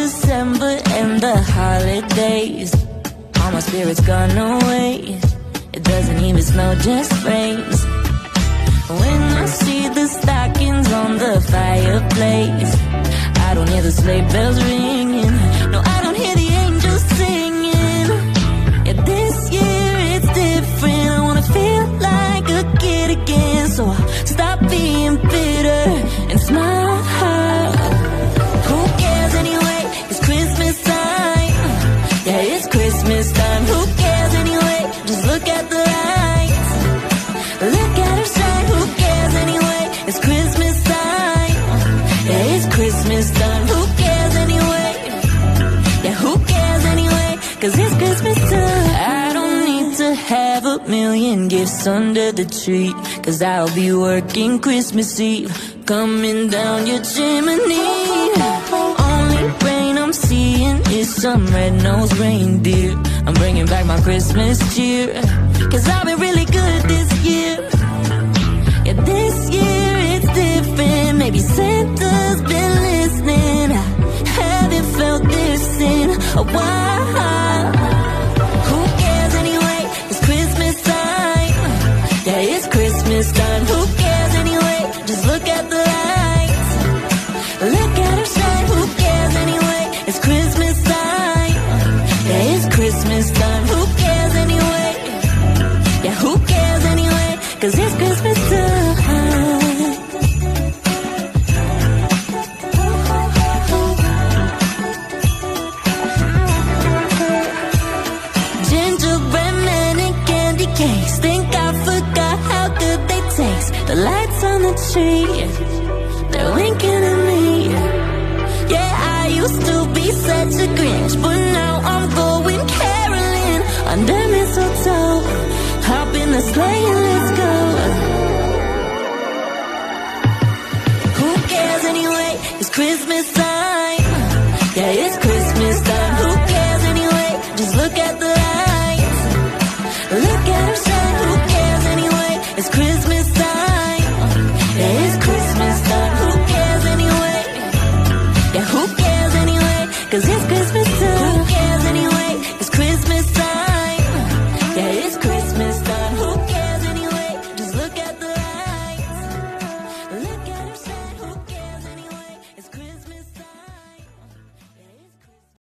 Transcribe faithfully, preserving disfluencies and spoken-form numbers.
December and the holidays. All my spirits gone away. It doesn't even snow, just rains. When I see the stockings on the fireplace, I don't hear the sleigh bells ringing. No, I don't hear the angels singing. Yeah, this year it's different. I wanna feel like a kid again. So I'll stop being bitter and smile. Who cares anyway? It's Christmas time. Yeah, it's Christmas time. Who cares anyway? Just look at the lights. Look at her shine. Who cares anyway? It's Christmas time. Yeah, it's Christmas time. Who cares anyway? Yeah, who cares anyway? Cause it's Christmas time. I don't need to have a million gifts under the tree, cause I'll be working Christmas Eve, coming down your chimney. Only rain I'm seeing is some red-nosed reindeer. I'm bringing back my Christmas cheer, cause I've been really good this year. Yeah, this year it's different. Maybe Santa's been listening. I haven't felt this in a while. Who cares anyway? It's Christmas time. Yeah, it's Christmas time. Who cares anyway? Just look at the lights. Look at her shine. Who cares anyway? It's Christmas time. Yeah, it's Christmas time. Who cares anyway? Yeah, who cares anyway? Cause it's Christmas time. Gingerbread man and candy canes. Think I forgot how good they taste. The lights on the tree, they're winking at me. Yeah, I used to be such a Grinch, but now I'm going caroling under mistletoe. Hop in the sleigh and let's go. Who cares anyway? It's Christmas time. Yeah, it's Christmas time. Who cares anyway? Just look at the lights. Look at her shine. Who cares anyway? It's Christmas time.